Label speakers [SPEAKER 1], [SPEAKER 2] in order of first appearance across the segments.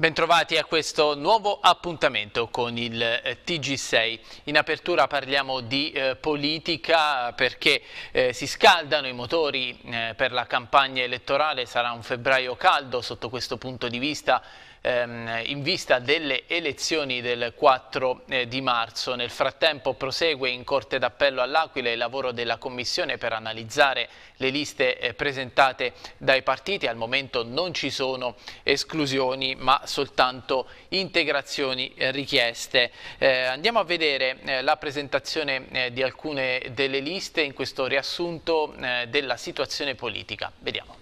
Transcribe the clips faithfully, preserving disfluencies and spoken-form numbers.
[SPEAKER 1] Bentrovati a questo nuovo appuntamento con il eh, T G sei. In apertura parliamo di eh, politica perché eh, si scaldano i motori eh, per la campagna elettorale. Sarà un febbraio caldo sotto questo punto di vista, ehm, in vista delle elezioni del quattro eh, di marzo. Nel frattempo prosegue in Corte d'Appello all'Aquila il lavoro della Commissione per analizzare le liste eh, presentate dai partiti. Al momento non ci sono esclusioni ma soltanto integrazioni eh, richieste. Eh, andiamo a vedere eh, la presentazione eh, di alcune delle liste in questo riassunto eh, della situazione politica. Vediamo.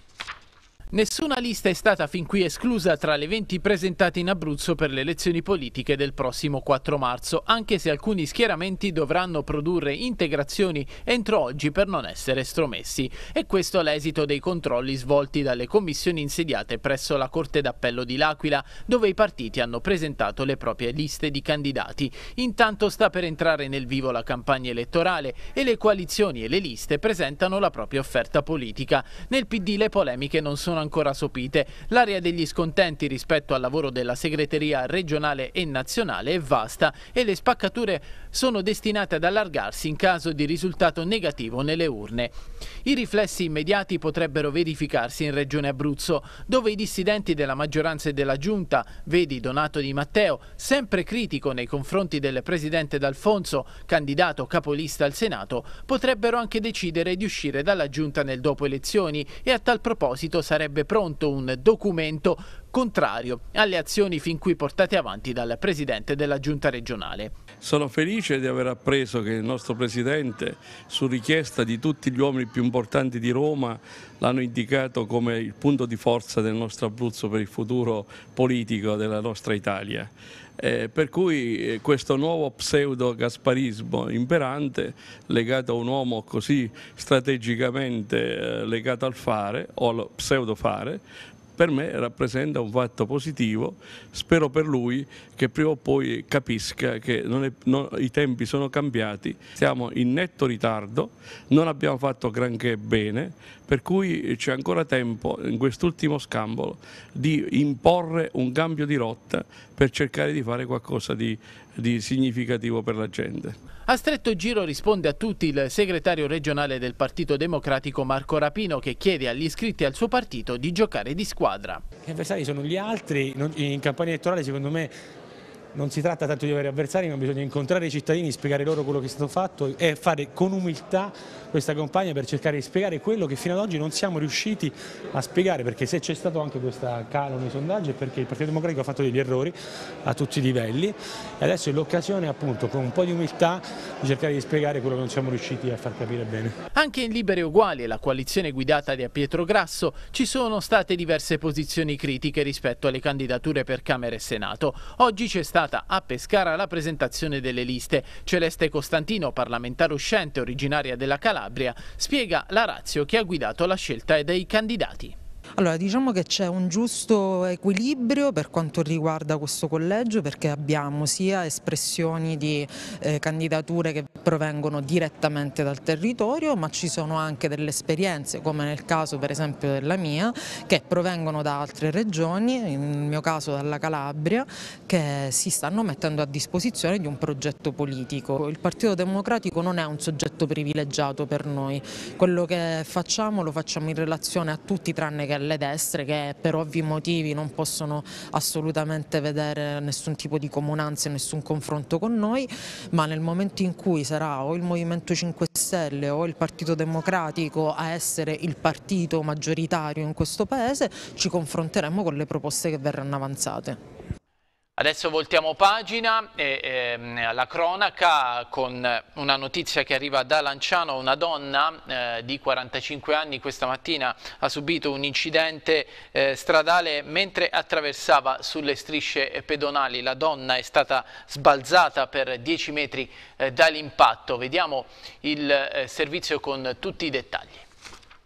[SPEAKER 1] Nessuna lista è stata fin qui esclusa tra le venti presentate in Abruzzo per le elezioni politiche del prossimo quattro marzo, anche se alcuni schieramenti dovranno produrre integrazioni entro oggi per non essere estromessi. E questo è l'esito dei controlli svolti dalle commissioni insediate presso la Corte d'Appello di L'Aquila, dove i partiti hanno presentato le proprie liste di candidati. Intanto sta per entrare nel vivo la campagna elettorale e le coalizioni e le liste presentano la propria offerta politica. Nel P D le polemiche non sono ancora sopite. L'area degli scontenti rispetto al lavoro della segreteria regionale e nazionale è vasta e le spaccature sono destinate ad allargarsi in caso di risultato negativo nelle urne. I riflessi immediati potrebbero verificarsi in Regione Abruzzo, dove i dissidenti della maggioranza e della giunta, vedi Donato Di Matteo, sempre critico nei confronti del presidente D'Alfonso, candidato capolista al Senato, potrebbero anche decidere di uscire dalla giunta nel dopo elezioni e a tal proposito sarebbe pronto un documento contrario alle azioni fin qui portate avanti dal presidente della giunta regionale.
[SPEAKER 2] Sono felice di aver appreso che il nostro presidente, su richiesta di tutti gli uomini più importanti di Roma, l'hanno indicato come il punto di forza del nostro Abruzzo per il futuro politico della nostra Italia. Eh, per cui eh, questo nuovo pseudo-gasparismo imperante, legato a un uomo così strategicamente eh, legato al fare o al pseudo-fare, per me rappresenta un fatto positivo. Spero per lui che prima o poi capisca che non è, no, i tempi sono cambiati, siamo in netto ritardo, non abbiamo fatto granché bene, per cui c'è ancora tempo in quest'ultimo scambolo di imporre un cambio di rotta per cercare di fare qualcosa di, di significativo per la gente.
[SPEAKER 1] A stretto giro risponde a tutti il segretario regionale del Partito Democratico Marco Rapino, che chiede agli iscritti al suo partito di giocare di squadra.
[SPEAKER 3] Gli avversari sono gli altri, in campagna elettorale secondo me non si tratta tanto di avere avversari, ma bisogna incontrare i cittadini, spiegare loro quello che è stato fatto e fare con umiltà questa campagna per cercare di spiegare quello che fino ad oggi non siamo riusciti a spiegare, perché se c'è stato anche questo calo nei sondaggi è perché il Partito Democratico ha fatto degli errori a tutti i livelli e adesso è l'occasione, appunto, con un po' di umiltà di cercare di spiegare quello che non siamo riusciti a far capire bene.
[SPEAKER 1] Anche in Liberi e Uguali, la coalizione guidata da Pietro Grasso, ci sono state diverse posizioni critiche rispetto alle candidature per Camera e Senato. Oggi c'è stata a Pescara la presentazione delle liste. Celeste Costantino, parlamentare uscente originaria della Calabria, spiega la ratio che ha guidato la scelta dei candidati.
[SPEAKER 4] Allora, diciamo che c'è un giusto equilibrio per quanto riguarda questo collegio, perché abbiamo sia espressioni di eh, candidature che provengono direttamente dal territorio, ma ci sono anche delle esperienze, come nel caso per esempio della mia, che provengono da altre regioni, nel mio caso dalla Calabria, che si stanno mettendo a disposizione di un progetto politico. Il Partito Democratico non è un soggetto privilegiato per noi, quello che facciamo lo facciamo in relazione a tutti tranne che alle destre, che per ovvi motivi non possono assolutamente vedere nessun tipo di comunanza e nessun confronto con noi, ma nel momento in cui sarà o il Movimento cinque Stelle o il Partito Democratico a essere il partito maggioritario in questo paese, ci confronteremo con le proposte che verranno avanzate.
[SPEAKER 1] Adesso voltiamo pagina e ehm, alla cronaca con una notizia che arriva da Lanciano. Una donna eh, di quarantacinque anni questa mattina ha subito un incidente eh, stradale mentre attraversava sulle strisce pedonali. La donna è stata sbalzata per dieci metri eh, dall'impatto. Vediamo il eh, servizio con tutti i dettagli.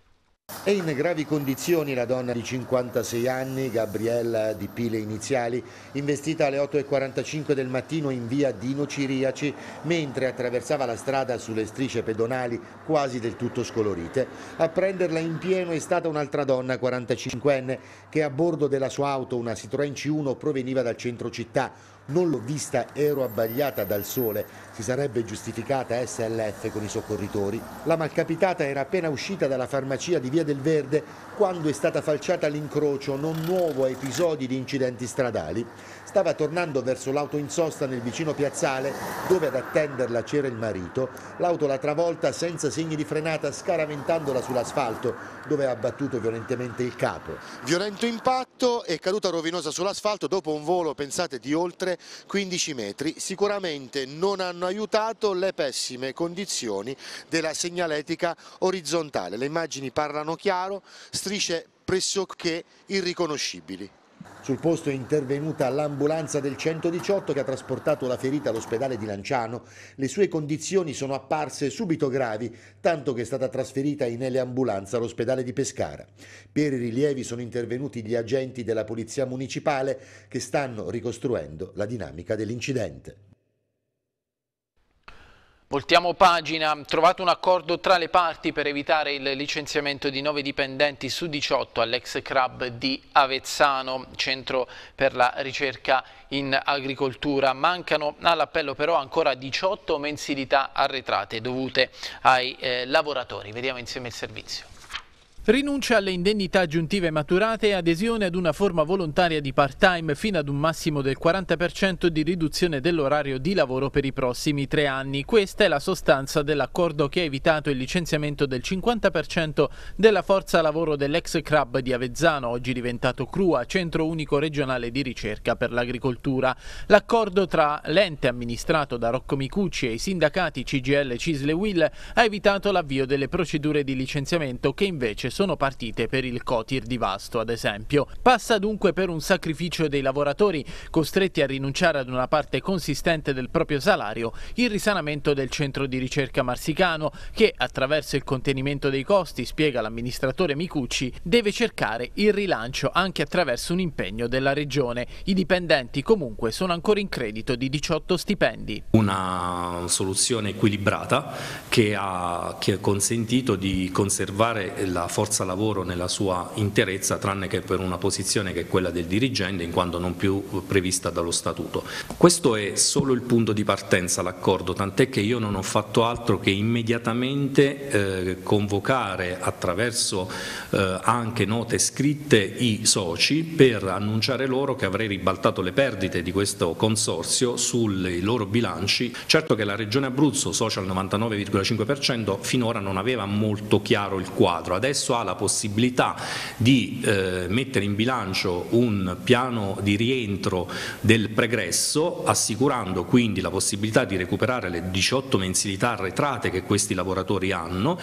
[SPEAKER 5] È in gravi condizioni la donna di cinquantasei anni, Gabriella Di Pile iniziali, investita alle otto e quarantacinque del mattino in via Dino Ciriaci mentre attraversava la strada sulle strisce pedonali quasi del tutto scolorite. A prenderla in pieno è stata un'altra donna quarantacinquenne che a bordo della sua auto, una Citroën C uno, proveniva dal centro città. Non l'ho vista, ero abbagliata dal sole, si sarebbe giustificata S L F con i soccorritori. La malcapitata era appena uscita dalla farmacia di Via del Verde quando è stata falciata all'incrocio, non nuovo a episodi di incidenti stradali. Stava tornando verso l'auto in sosta nel vicino piazzale dove ad attenderla c'era il marito. L'auto l'ha travolta senza segni di frenata, scaraventandola sull'asfalto dove ha abbattuto violentemente il capo. Violento impatto e caduta rovinosa sull'asfalto dopo un volo, pensate, di oltre quindici metri. Sicuramente non hanno aiutato le pessime condizioni della segnaletica orizzontale. Le immagini parlano chiaro, strisce pressoché irriconoscibili. Sul posto è intervenuta l'ambulanza del centodiciotto che ha trasportato la ferita all'ospedale di Lanciano. Le sue condizioni sono apparse subito gravi, tanto che è stata trasferita in eleambulanza all'ospedale di Pescara. Per i rilievi sono intervenuti gli agenti della Polizia Municipale che stanno ricostruendo la dinamica dell'incidente.
[SPEAKER 1] Voltiamo pagina, trovato un accordo tra le parti per evitare il licenziamento di nove dipendenti su diciotto all'ex club di Avezzano, centro per la ricerca in agricoltura. Mancano all'appello però ancora diciotto mensilità arretrate dovute ai eh, lavoratori. Vediamo insieme il servizio. Rinuncia alle indennità aggiuntive maturate e adesione ad una forma volontaria di part-time fino ad un massimo del quaranta per cento di riduzione dell'orario di lavoro per i prossimi tre anni. Questa è la sostanza dell'accordo che ha evitato il licenziamento del cinquanta per cento della forza lavoro dell'ex club di Avezzano, oggi diventato Crua, centro unico regionale di ricerca per l'agricoltura. L'accordo tra l'ente amministrato da Rocco Micucci e i sindacati C G I L, Cisle e U I L ha evitato l'avvio delle procedure di licenziamento che invece sono partite per il Cotir di Vasto, ad esempio. Passa dunque per un sacrificio dei lavoratori costretti a rinunciare ad una parte consistente del proprio salario il risanamento del centro di ricerca marsicano che, attraverso il contenimento dei costi, spiega l'amministratore Micucci, deve cercare il rilancio anche attraverso un impegno della regione. I dipendenti comunque sono ancora in credito di diciotto stipendi.
[SPEAKER 6] Una soluzione equilibrata che ha, che ha consentito di conservare la forza lavoro nella sua interezza, tranne che per una posizione che è quella del dirigente, in quanto non più prevista dallo statuto. Questo è solo il punto di partenza, l'accordo, tant'è che io non ho fatto altro che immediatamente eh, convocare attraverso eh, anche note scritte i soci per annunciare loro che avrei ribaltato le perdite di questo consorzio sui loro bilanci. Certo che la Regione Abruzzo, socia al novantanove virgola cinque per cento, finora non aveva molto chiaro il quadro, adesso ha la possibilità di eh, mettere in bilancio un piano di rientro del pregresso, assicurando quindi la possibilità di recuperare le diciotto mensilità arretrate che questi lavoratori hanno.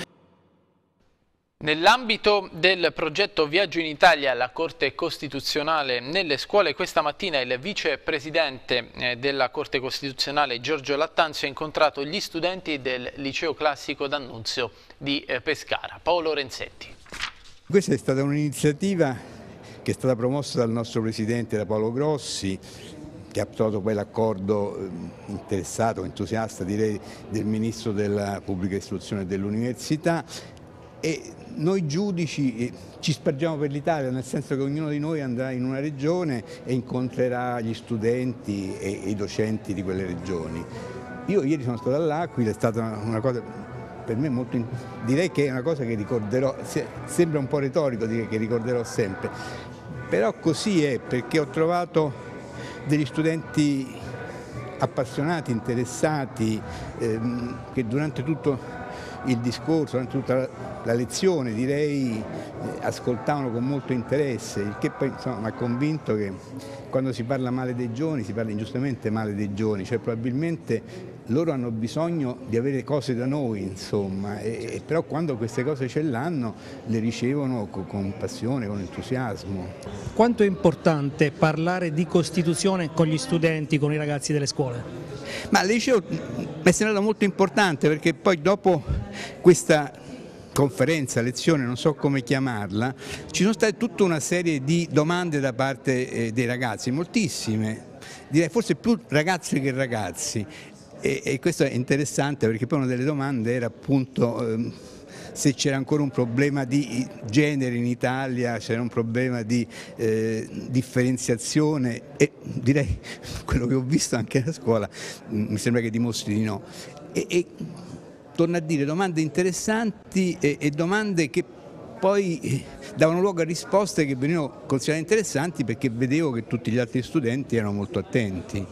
[SPEAKER 1] Nell'ambito del progetto Viaggio in Italia alla Corte Costituzionale nelle scuole, questa mattina il vicepresidente della Corte Costituzionale Giorgio Lattanzio ha incontrato gli studenti del Liceo Classico D'Annunzio di Pescara. Paolo Renzetti.
[SPEAKER 7] Questa è stata un'iniziativa che è stata promossa dal nostro presidente, da Paolo Grossi, che ha trovato poi l'accordo interessato, entusiasta direi, del ministro della Pubblica Istruzione e dell'Università. E noi giudici ci spargiamo per l'Italia, nel senso che ognuno di noi andrà in una regione e incontrerà gli studenti e i docenti di quelle regioni. Io ieri sono stato all'Aquila, è stata una cosa per me molto, direi che è una cosa che ricorderò, sembra un po' retorico dire che ricorderò sempre, però così è, perché ho trovato degli studenti appassionati, interessati, ehm, che durante tutto il discorso, durante tutta la lezione direi eh, ascoltavano con molto interesse, il che poi insomma mi ha convinto che quando si parla male dei giovani si parla ingiustamente male dei giovani, cioè probabilmente loro hanno bisogno di avere cose da noi, insomma, e, e però quando queste cose ce l'hanno le ricevono con, con passione, con entusiasmo.
[SPEAKER 8] Quanto è importante parlare di Costituzione con gli studenti, con i ragazzi delle scuole?
[SPEAKER 7] Ma al liceo mi è sembrato molto importante perché poi dopo questa conferenza, lezione, non so come chiamarla, ci sono state tutta una serie di domande da parte eh, dei ragazzi, moltissime, direi forse più ragazzi che ragazzi, e, e questo è interessante perché poi una delle domande era appunto eh, se c'era ancora un problema di genere in Italia, c'era un problema di eh, differenziazione, e direi quello che ho visto anche a scuola mi sembra che dimostri di no. E, e, torno a dire, domande interessanti e, e domande che poi davano luogo a risposte che venivano considerate interessanti perché vedevo che tutti gli altri studenti erano molto attenti.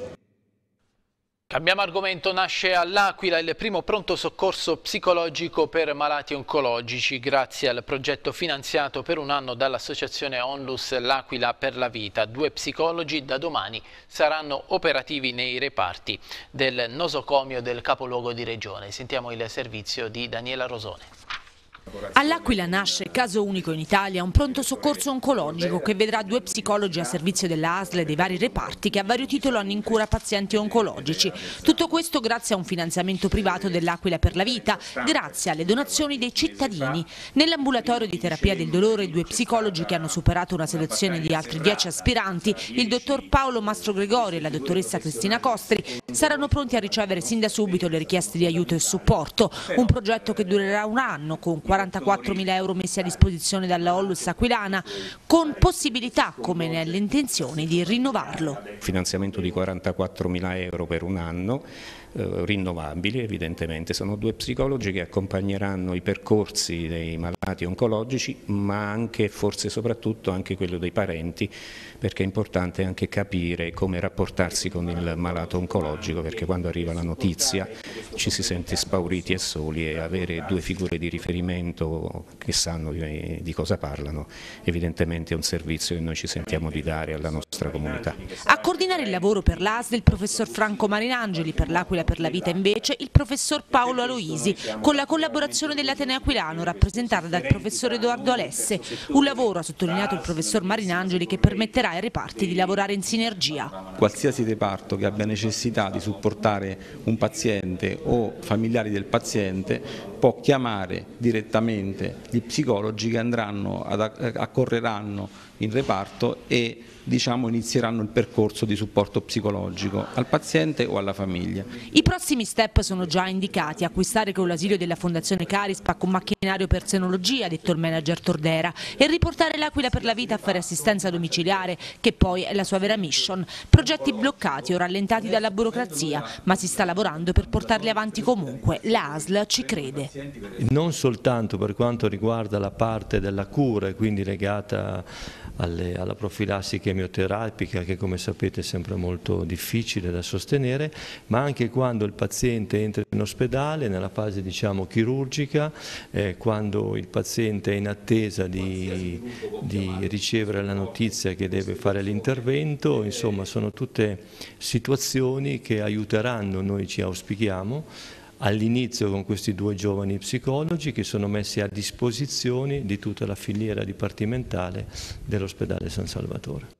[SPEAKER 1] Cambiamo argomento, nasce all'Aquila il primo pronto soccorso psicologico per malati oncologici grazie al progetto finanziato per un anno dall'associazione Onlus L'Aquila per la Vita. Due psicologi da domani saranno operativi nei reparti del nosocomio del capoluogo di regione. Sentiamo il servizio di Daniela Rosone.
[SPEAKER 9] All'Aquila nasce, caso unico in Italia, un pronto soccorso oncologico che vedrà due psicologi a servizio della A S L e dei vari reparti che a vario titolo hanno in cura pazienti oncologici. Tutto questo grazie a un finanziamento privato dell'Aquila per la Vita, grazie alle donazioni dei cittadini. Nell'ambulatorio di terapia del dolore, due psicologi che hanno superato una selezione di altri dieci aspiranti, il dottor Paolo Mastro Gregorio e la dottoressa Cristina Costri, saranno pronti a ricevere sin da subito le richieste di aiuto e supporto. Un progetto che durerà un anno con quarantaquattromila euro messi a disposizione dalla Onlus aquilana, con possibilità, come nelle intenzioni, di rinnovarlo.
[SPEAKER 10] Finanziamento di quarantaquattromila euro per un anno, eh, rinnovabili evidentemente. Sono due psicologi che accompagneranno i percorsi dei malati oncologici, ma anche, forse soprattutto, anche quello dei parenti, perché è importante anche capire come rapportarsi con il malato oncologico, perché quando arriva la notizia ci si sente spauriti e soli, e avere due figure di riferimento che sanno di, di cosa parlano evidentemente è un servizio che noi ci sentiamo di dare alla nostra comunità.
[SPEAKER 9] A coordinare il lavoro per l'A S L il professor Franco Marinangeli, per l'Aquila per la Vita invece il professor Paolo Aloisi, con la collaborazione dell'Ateneo Aquilano rappresentata dal professor Edoardo Alesse. Un lavoro, ha sottolineato il professor Marinangeli, che permetterà ai reparti di lavorare in sinergia.
[SPEAKER 11] Qualsiasi reparto che abbia necessità di supportare un paziente o familiari del paziente può chiamare direttamente gli psicologi che andranno ad accorreranno in reparto e diciamo inizieranno il percorso di supporto psicologico al paziente o alla famiglia.
[SPEAKER 9] I prossimi step sono già indicati: acquistare con l'ausilio della Fondazione Carispac un macchinario per senologia, detto il manager Tordera, e riportare l'Aquila per la Vita a fare assistenza domiciliare, che poi è la sua vera mission. Progetti bloccati o rallentati dalla burocrazia, ma si sta lavorando per portarli avanti comunque. La A S L ci crede.
[SPEAKER 12] Non soltanto per quanto riguarda la parte della cura, quindi legata alle, alla profilassi chemioterapica, che come sapete è sempre molto difficile da sostenere, ma anche quando il paziente entra in ospedale nella fase diciamo chirurgica, eh, quando il paziente è in attesa di, di ricevere la notizia che deve fare l'intervento. Insomma, sono tutte situazioni che aiuteranno, noi ci auspichiamo, all'inizio con questi due giovani psicologi che sono messi a disposizione di tutta la filiera dipartimentale dell'ospedale San Salvatore.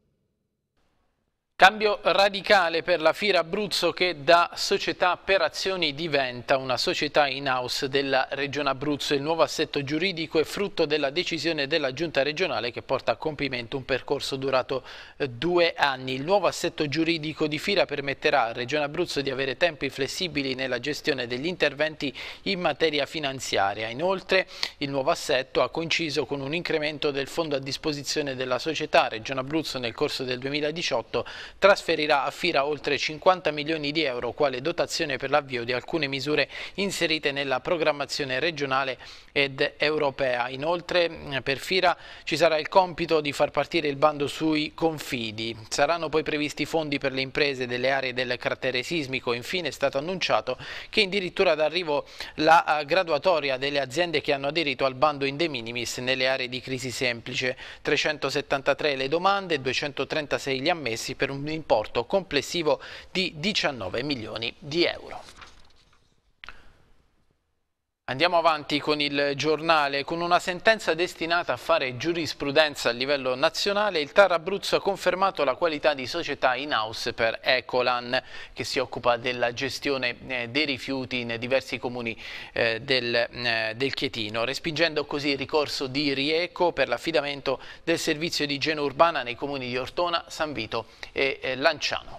[SPEAKER 1] Cambio radicale per la Fiera Abruzzo, che da società per azioni diventa una società in-house della Regione Abruzzo. Il nuovo assetto giuridico è frutto della decisione della Giunta regionale, che porta a compimento un percorso durato eh, due anni. Il nuovo assetto giuridico di Fiera permetterà alla Regione Abruzzo di avere tempi flessibili nella gestione degli interventi in materia finanziaria. Inoltre, il nuovo assetto ha coinciso con un incremento del fondo a disposizione della società. Regione Abruzzo nel corso del duemiladiciotto trasferirà a Fiera oltre cinquanta milioni di euro quale dotazione per l'avvio di alcune misure inserite nella programmazione regionale ed europea. Inoltre per Fiera ci sarà il compito di far partire il bando sui confidi. Saranno poi previsti fondi per le imprese delle aree del cratere sismico. Infine è stato annunciato che è addirittura d'arrivo la graduatoria delle aziende che hanno aderito al bando in de minimis nelle aree di crisi semplice. trecentosettantatré le domande, duecentotrentasei gli ammessi, per un importo complessivo di diciannove milioni di euro. Andiamo avanti con il giornale. Con una sentenza destinata a fare giurisprudenza a livello nazionale, il T A R Abruzzo ha confermato la qualità di società in-house per Ecolan, che si occupa della gestione eh, dei rifiuti in diversi comuni eh, del, eh, del Chietino, respingendo così il ricorso di Rieco per l'affidamento del servizio di igiene urbana nei comuni di Ortona, San Vito e eh, Lanciano.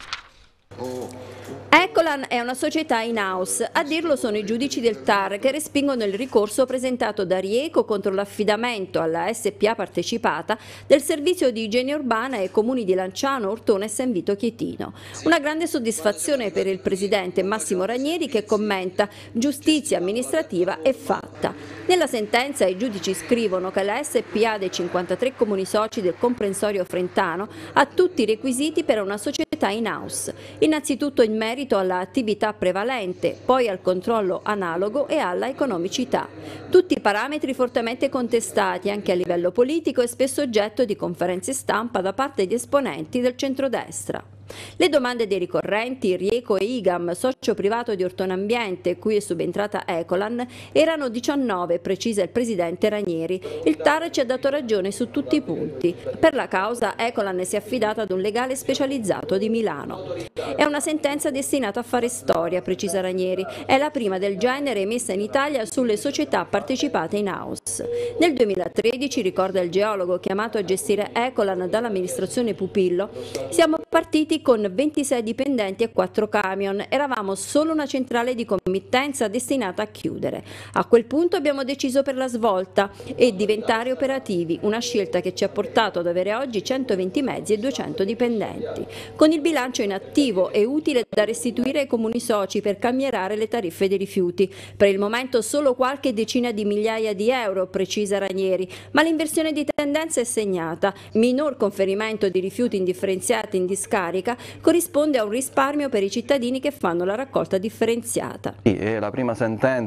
[SPEAKER 13] Ecolan è una società in-house, a dirlo sono i giudici del T A R che respingono il ricorso presentato da Rieco contro l'affidamento alla S P A partecipata del servizio di igiene urbana ai comuni di Lanciano, Ortona e San Vito Chietino. Una grande soddisfazione per il presidente Massimo Ranieri che commenta: giustizia amministrativa è fatta. Nella sentenza i giudici scrivono che la S P A dei cinquantatré comuni soci del comprensorio frentano ha tutti i requisiti per una società in-house. Innanzitutto in merito alla attività prevalente, poi al controllo analogo e alla economicità. Tutti parametri fortemente contestati anche a livello politico e spesso oggetto di conferenze stampa da parte di esponenti del centrodestra. Le domande dei ricorrenti, Rieco e Igam, socio privato di Ortona Ambiente, cui è subentrata Ecolan, erano diciannove, precisa il presidente Ranieri. Il T A R ci ha dato ragione su tutti i punti. Per la causa Ecolan si è affidata ad un legale specializzato di Milano. È una sentenza destinata a fare storia, precisa Ranieri. È la prima del genere emessa in Italia sulle società partecipate in house. Nel duemilatredici, ricorda il geologo chiamato a gestire Ecolan dall'amministrazione Pupillo, siamo partiti con ventisei dipendenti e quattro camion. Eravamo solo una centrale di committenza destinata a chiudere. A quel punto abbiamo deciso per la svolta e diventare operativi, una scelta che ci ha portato ad avere oggi centoventi mezzi e duecento dipendenti. Con il bilancio in attivo e utile da restituire ai comuni soci per calmierare le tariffe dei rifiuti. Per il momento solo qualche decina di migliaia di euro, precisa Ranieri, ma l'inversione di tendenza è segnata. Minor conferimento di rifiuti indifferenziati in discarica corrisponde a un risparmio per i cittadini che fanno la raccolta differenziata.
[SPEAKER 14] Sì, è la prima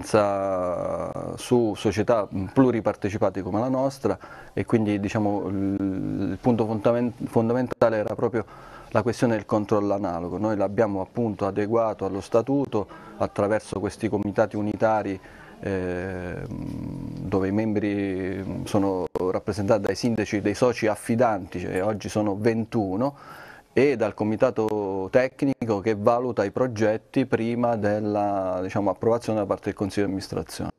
[SPEAKER 14] sentenza su società pluripartecipate come la nostra e quindi diciamo, il punto fondamentale era proprio la questione del controllo analogo. Noi l'abbiamo appunto adeguato allo statuto attraverso questi comitati unitari eh, dove i membri sono rappresentati dai sindaci dei soci affidanti, cioè oggi sono ventuno, e dal comitato tecnico che valuta i progetti prima della diciamo, approvazione da parte del Consiglio di amministrazione.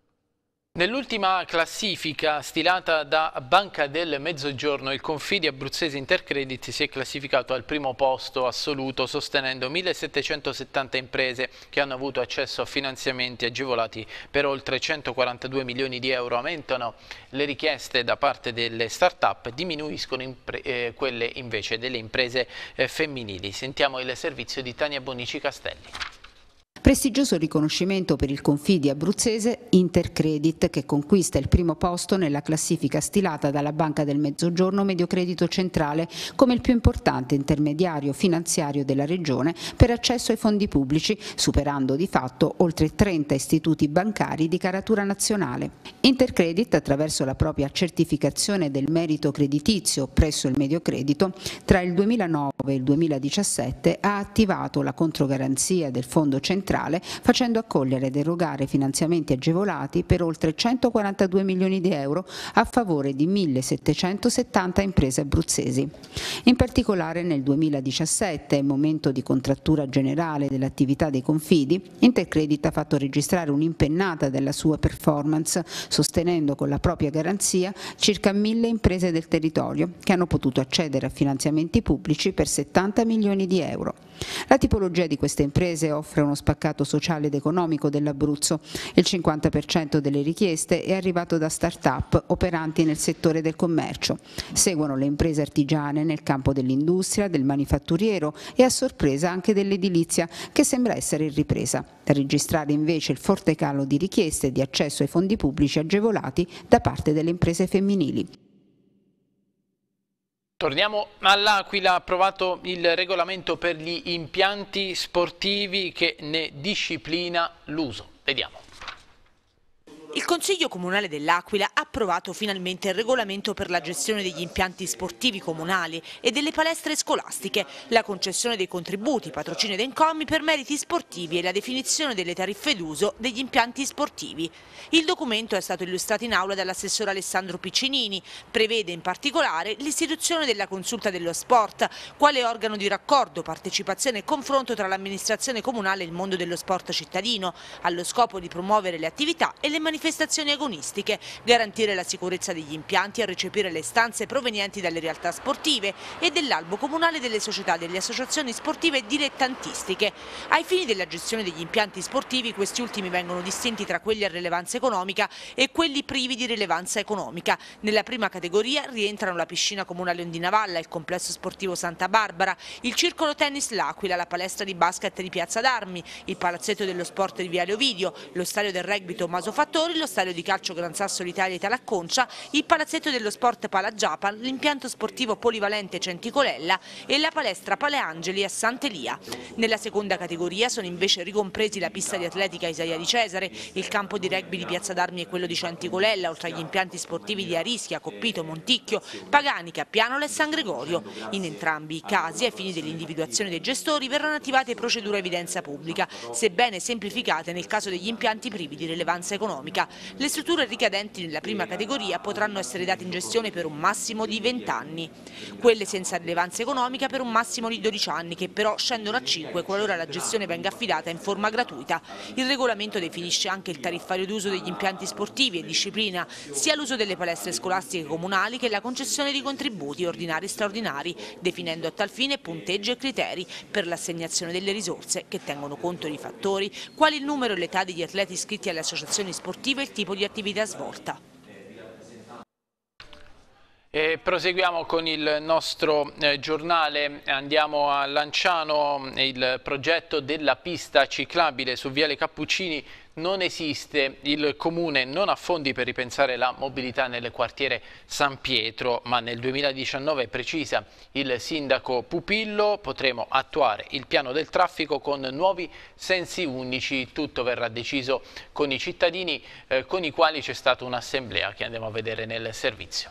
[SPEAKER 1] Nell'ultima classifica stilata da Banca del Mezzogiorno, il Confidi abruzzese Intercredit si è classificato al primo posto assoluto, sostenendo millesettecentosettanta imprese che hanno avuto accesso a finanziamenti agevolati per oltre centoquarantadue milioni di euro. Aumentano le richieste da parte delle start-up, diminuiscono eh, quelle invece delle imprese eh, femminili. Sentiamo il servizio di Tania Bonici Castelli.
[SPEAKER 15] Prestigioso riconoscimento per il Confidi abruzzese Intercredit, che conquista il primo posto nella classifica stilata dalla Banca del Mezzogiorno Mediocredito Centrale come il più importante intermediario finanziario della regione per accesso ai fondi pubblici, superando di fatto oltre trenta istituti bancari di caratura nazionale. Intercredit, attraverso la propria certificazione del merito creditizio presso il Mediocredito, tra il duemilanove e il duemiladiciassette ha attivato la controgaranzia del Fondo Centrale, facendo accogliere ed erogare finanziamenti agevolati per oltre centoquarantadue milioni di euro a favore di millesettecentosettanta imprese abruzzesi. In particolare nel duemiladiciassette, momento di contrattura generale dell'attività dei Confidi, Intercredit ha fatto registrare un'impennata della sua performance, sostenendo con la propria garanzia circa mille imprese del territorio che hanno potuto accedere a finanziamenti pubblici per settanta milioni di euro. La tipologia di queste imprese offre uno spaccato sociale ed economico dell'Abruzzo. Il cinquanta per cento delle richieste è arrivato da start-up operanti nel settore del commercio. Seguono le imprese artigiane nel campo dell'industria, del manifatturiero e a sorpresa anche dell'edilizia, che sembra essere in ripresa. Da registrare invece il forte calo di richieste di accesso ai fondi pubblici agevolati da parte delle imprese femminili.
[SPEAKER 1] Torniamo all'Aquila, ha approvato il regolamento per gli impianti sportivi che ne disciplina l'uso. Vediamo.
[SPEAKER 9] Il Consiglio Comunale dell'Aquila ha approvato finalmente il regolamento per la gestione degli impianti sportivi comunali e delle palestre scolastiche, la concessione dei contributi, patrocini ed encomi per meriti sportivi e la definizione delle tariffe d'uso degli impianti sportivi. Il documento è stato illustrato in aula dall'assessore Alessandro Piccinini. Prevede in particolare l'istituzione della Consulta dello Sport, quale organo di raccordo, partecipazione e confronto tra l'amministrazione comunale e il mondo dello sport cittadino, allo scopo di promuovere le attività e le manifestazioni manifestazioni agonistiche, garantire la sicurezza degli impianti e recepire le istanze provenienti dalle realtà sportive e dell'albo comunale delle società e delle associazioni sportive dilettantistiche. Ai fini della gestione degli impianti sportivi, questi ultimi vengono distinti tra quelli a rilevanza economica e quelli privi di rilevanza economica. Nella prima categoria rientrano la piscina comunale Ondinavalla, il complesso sportivo Santa Barbara, il circolo tennis L'Aquila, la palestra di basket di Piazza d'Armi, il palazzetto dello sport di Viale Ovidio, lo stadio del rugby Tommaso Fattori, lo stadio di calcio Gran Sasso l'Italia Italacconcia, il palazzetto dello sport Pala Japan, l'impianto sportivo polivalente Centicolella e la palestra Paleangeli a Sant'Elia. Nella seconda categoria sono invece ricompresi la pista di atletica Isaia di Cesare, il campo di rugby di Piazza d'Armi e quello di Centicolella, oltre agli impianti sportivi di Arischia, Coppito, Monticchio, Paganica, Pianola e San Gregorio. In entrambi i casi, ai fini dell'individuazione dei gestori, verranno attivate procedure a evidenza pubblica, sebbene semplificate nel caso degli impianti privi di rilevanza economica. Le strutture ricadenti nella prima categoria potranno essere date in gestione per un massimo di venti anni. Quelle senza rilevanza economica per un massimo di dodici anni, che però scendono a cinque qualora la gestione venga affidata in forma gratuita. Il regolamento definisce anche il tariffario d'uso degli impianti sportivi e disciplina sia l'uso delle palestre scolastiche comunali che la concessione di contributi ordinari e straordinari, definendo a tal fine punteggi e criteri per l'assegnazione delle risorse che tengono conto di fattori quali il numero e l'età degli atleti iscritti alle associazioni sportive e il tipo di attività svolta.
[SPEAKER 1] E proseguiamo con il nostro eh, giornale, andiamo a Lanciano. Il progetto della pista ciclabile su Viale Cappuccini non esiste, il Comune non ha fondi per ripensare la mobilità nel quartiere San Pietro, ma nel duemiladiciannove, precisa il sindaco Pupillo, potremo attuare il piano del traffico con nuovi sensi unici. Tutto verrà deciso con i cittadini eh, con i quali c'è stata un'assemblea che andiamo a vedere nel servizio.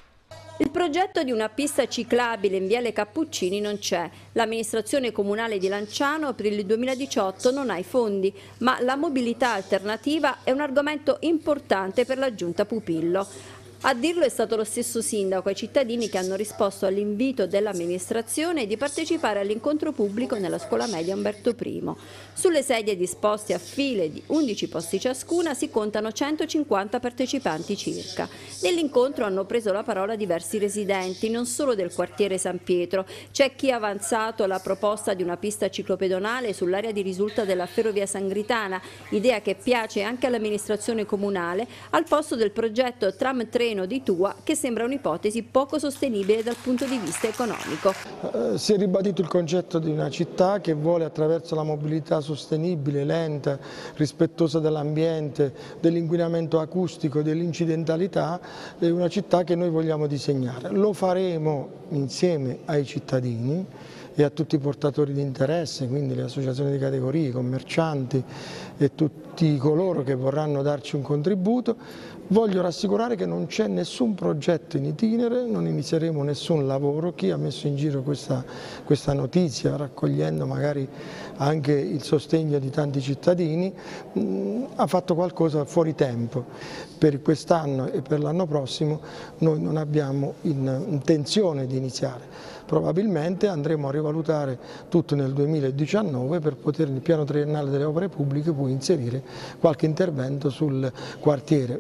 [SPEAKER 13] Il progetto di una pista ciclabile in Viale Cappuccini non c'è. L'amministrazione comunale di Lanciano per il duemiladiciotto non ha i fondi, ma la mobilità alternativa è un argomento importante per la giunta Pupillo. A dirlo è stato lo stesso sindaco ai cittadini che hanno risposto all'invito dell'amministrazione di partecipare all'incontro pubblico nella scuola media Umberto primo. Sulle sedie disposte a file di undici posti ciascuna si contano centocinquanta partecipanti circa. Nell'incontro hanno preso la parola diversi residenti, non solo del quartiere San Pietro. C'è chi ha avanzato la proposta di una pista ciclopedonale sull'area di risulta della ferrovia Sangritana, idea che piace anche all'amministrazione comunale, al posto del progetto tram treno di Tua, che sembra un'ipotesi poco sostenibile dal punto di vista economico.
[SPEAKER 16] Eh, si è ribadito il concetto di una città che vuole, attraverso la mobilità sostenibile, lenta, rispettosa dell'ambiente, dell'inquinamento acustico, dell'incidentalità, è una città che noi vogliamo disegnare. Lo faremo insieme ai cittadini e a tutti i portatori di interesse, quindi le associazioni di categorie, i commercianti e tutti coloro che vorranno darci un contributo. Voglio rassicurare che non c'è nessun progetto in itinere, non inizieremo nessun lavoro. Chi ha messo in giro questa, questa notizia, raccogliendo magari anche il sostegno di tanti cittadini, mh, ha fatto qualcosa fuori tempo. Per quest'anno e per l'anno prossimo noi non abbiamo in, intenzione di iniziare. Probabilmente andremo a rivalutare tutto nel duemiladiciannove per poter nel piano triennale delle opere pubbliche poi inserire qualche intervento sul quartiere.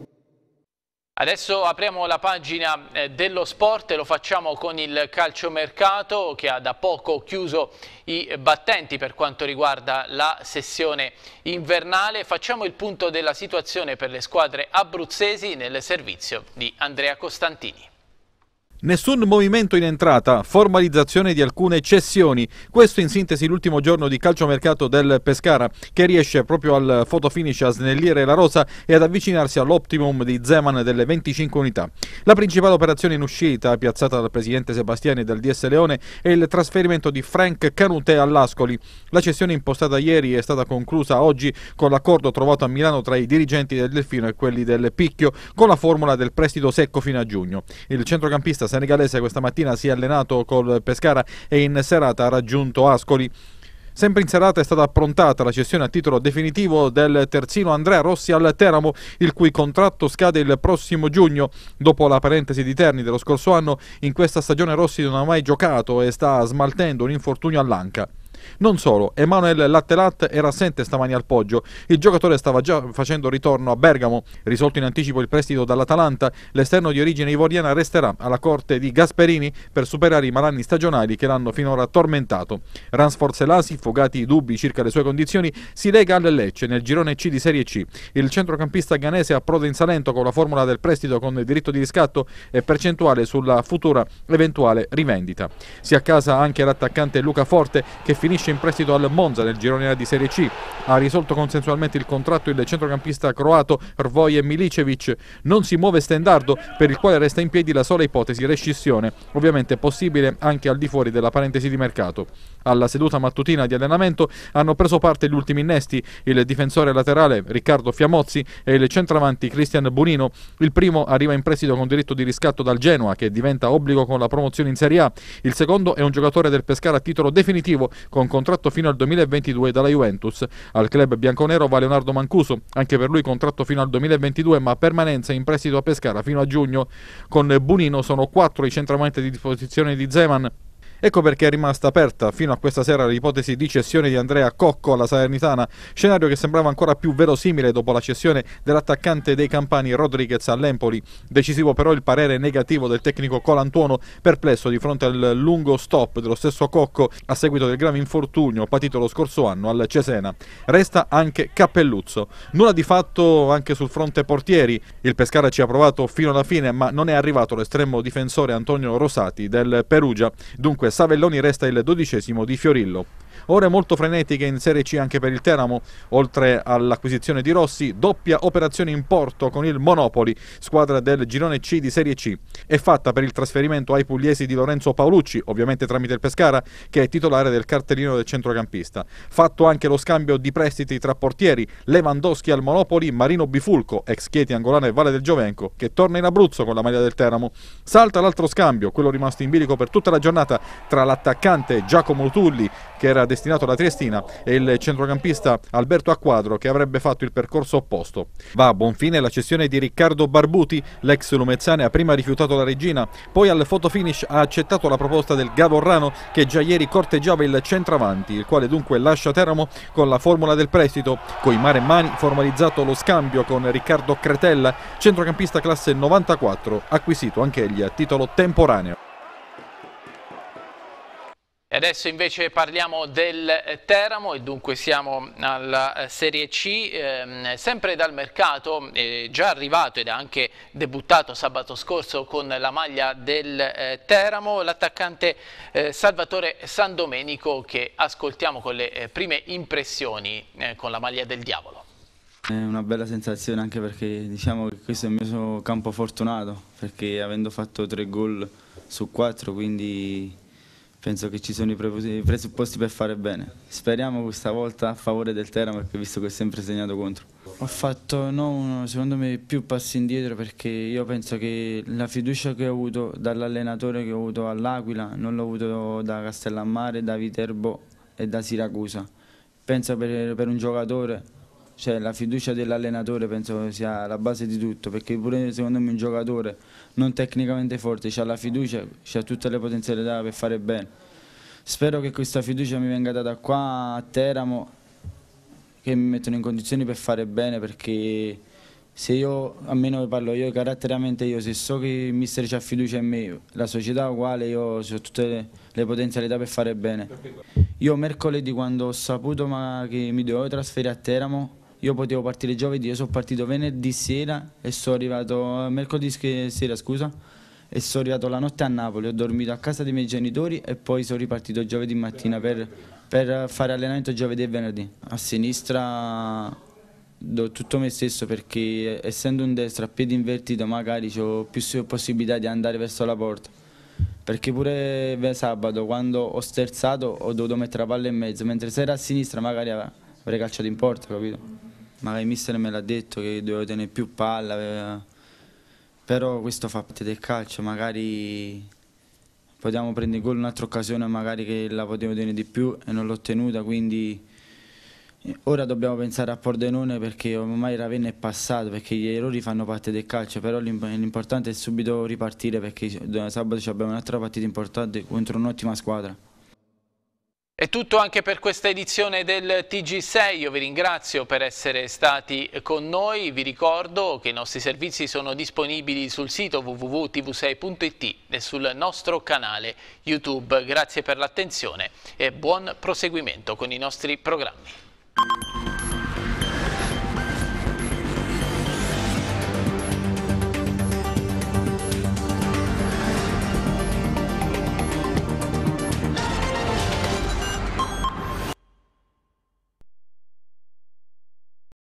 [SPEAKER 1] Adesso apriamo la pagina dello sport e lo facciamo con il calciomercato, che ha da poco chiuso i battenti per quanto riguarda la sessione invernale. Facciamo il punto della situazione per le squadre abruzzesi nel servizio di Andrea Costantini.
[SPEAKER 17] Nessun movimento in entrata, formalizzazione di alcune cessioni. Questo in sintesi l'ultimo giorno di calciomercato del Pescara, che riesce proprio al fotofinish a snellire la rosa e ad avvicinarsi all'optimum di Zeman delle venticinque unità. La principale operazione in uscita, piazzata dal presidente Sebastiani e dal D S Leone, è il trasferimento di Frank Canutè all'Ascoli. La cessione impostata ieri è stata conclusa oggi con l'accordo trovato a Milano tra i dirigenti del Delfino e quelli del Picchio, con la formula del prestito secco fino a giugno. Il centrocampista senegalese questa mattina si è allenato col Pescara e in serata ha raggiunto Ascoli. Sempre in serata è stata approntata la cessione a titolo definitivo del terzino Andrea Rossi al Teramo, il cui contratto scade il prossimo giugno. Dopo la parentesi di Terni dello scorso anno, in questa stagione Rossi non ha mai giocato e sta smaltendo un infortunio all'anca. Non solo, Emanuel Lattelat era assente stamani al Poggio. Il giocatore stava già facendo ritorno a Bergamo. Risolto in anticipo il prestito dall'Atalanta, l'esterno di origine ivoriana resterà alla corte di Gasperini per superare i malanni stagionali che l'hanno finora tormentato. Ransford Selasi, fugati i dubbi circa le sue condizioni, si lega al Lecce nel girone C di Serie C. Il centrocampista ghanese approda in Salento con la formula del prestito con diritto di riscatto e percentuale sulla futura eventuale rivendita. Si accasa anche l'attaccante Luca Forte, che finisce in prestito al Monza nel girone A di Serie C. Ha risolto consensualmente il contratto il centrocampista croato Hrvoje Milicevic. Non si muove Stendardo, per il quale resta in piedi la sola ipotesi rescissione, ovviamente possibile anche al di fuori della parentesi di mercato. Alla seduta mattutina di allenamento hanno preso parte gli ultimi innesti, il difensore laterale Riccardo Fiamozzi e il centravanti Cristian Bonino. Il primo arriva in prestito con diritto di riscatto dal Genoa, che diventa obbligo con la promozione in Serie A. Il secondo è un giocatore del Pescara a titolo definitivo, con contratto fino al duemilaventidue dalla Juventus. Al club bianconero va Leonardo Mancuso, anche per lui contratto fino al duemilaventidue, ma permanenza in prestito a Pescara fino a giugno. Con Bonino sono quattro i centravanti di disposizione di Zeman. Ecco perché è rimasta aperta fino a questa sera l'ipotesi di cessione di Andrea Cocco alla Salernitana, scenario che sembrava ancora più verosimile dopo la cessione dell'attaccante dei Campani Rodriguez all'Empoli. Decisivo però il parere negativo del tecnico Colantuono, perplesso di fronte al lungo stop dello stesso Cocco a seguito del grave infortunio patito lo scorso anno al Cesena. Resta anche Cappelluzzo. Nulla di fatto anche sul fronte portieri. Il Pescara ci ha provato fino alla fine, ma non è arrivato l'estremo difensore Antonio Rosati del Perugia. Dunque Savelloni resta il dodicesimo di Fiorillo. Ore molto frenetiche in Serie C anche per il Teramo. Oltre all'acquisizione di Rossi, doppia operazione in porto con il Monopoli, squadra del girone C di Serie C. È fatta per il trasferimento ai pugliesi di Lorenzo Paolucci, ovviamente tramite il Pescara, che è titolare del cartellino del centrocampista. Fatto anche lo scambio di prestiti tra portieri, Lewandowski al Monopoli, Marino Bifulco, ex Chieti Angolano e Valle del Giovenco, che torna in Abruzzo con la maglia del Teramo. Salta l'altro scambio, quello rimasto in bilico per tutta la giornata, tra l'attaccante Giacomo Tulli, che era destinato alla Triestina, e il centrocampista Alberto Acquadro, che avrebbe fatto il percorso opposto. Va a buon fine la cessione di Riccardo Barbuti. L'ex lumezzane ha prima rifiutato la regina, poi al fotofinish ha accettato la proposta del Gavorrano, che già ieri corteggiava il centravanti, il quale dunque lascia Teramo con la formula del prestito. Coi maremmani formalizzato lo scambio con Riccardo Cretella, centrocampista classe novantaquattro, acquisito anch'egli a titolo temporaneo.
[SPEAKER 1] E adesso invece parliamo del Teramo e dunque siamo alla Serie C, ehm, sempre dal mercato, è già arrivato ed è anche debuttato sabato scorso con la maglia del eh, Teramo, l'attaccante eh, Salvatore Sandomenico, che ascoltiamo con le eh, prime impressioni eh, con la maglia del Diavolo.
[SPEAKER 18] È una bella sensazione, anche perché diciamo che questo è il mio campo fortunato, perché avendo fatto tre gol su quattro, quindi penso che ci sono i presupposti per fare bene. Speriamo questa volta a favore del Teramo, perché visto che ho sempre segnato contro. Ho fatto no, uno, secondo me più passi indietro, perché io penso che la fiducia che ho avuto dall'allenatore che ho avuto all'Aquila non l'ho avuto da Castellammare, da Viterbo e da Siracusa. Penso per, per un giocatore, cioè la fiducia dell'allenatore penso sia la base di tutto, perché pure secondo me un giocatore non tecnicamente forte ha la fiducia, ha tutte le potenzialità per fare bene. Spero che questa fiducia mi venga data qua a Teramo, che mi mettono in condizioni per fare bene, perché se io, almeno parlo io caratterialmente, io se so che il mister c'ha fiducia in me, la società uguale, io ho tutte le, le potenzialità per fare bene. Io mercoledì, quando ho saputo ma che mi dovevo trasferire a Teramo, io potevo partire giovedì, io sono partito venerdì sera e sono arrivato mercoledì sera, scusa, e sono arrivato la notte a Napoli, ho dormito a casa dei miei genitori e poi sono ripartito giovedì mattina per, per fare allenamento giovedì e venerdì. A sinistra do tutto me stesso perché essendo un destro a piedi invertito magari ho più possibilità di andare verso la porta. Perché pure sabato quando ho sterzato ho dovuto mettere la palla in mezzo, mentre se era a sinistra magari avrei calciato in porta, capito? Magari il mister me l'ha detto che dovevo tenere più palla, però questo fa parte del calcio, magari potevamo prendere gol in un'altra occasione magari che la potevo tenere di più e non l'ho tenuta, quindi ora dobbiamo pensare a Pordenone perché ormai Ravenna è passato, perché gli errori fanno parte del calcio, però l'importante è subito ripartire perché sabato abbiamo un'altra partita importante contro un'ottima squadra.
[SPEAKER 1] È tutto anche per questa edizione del T G sei, io vi ringrazio per essere stati con noi, vi ricordo che i nostri servizi sono disponibili sul sito w w w punto t v sei punto i t e sul nostro canale YouTube. Grazie per l'attenzione e buon proseguimento con i nostri programmi.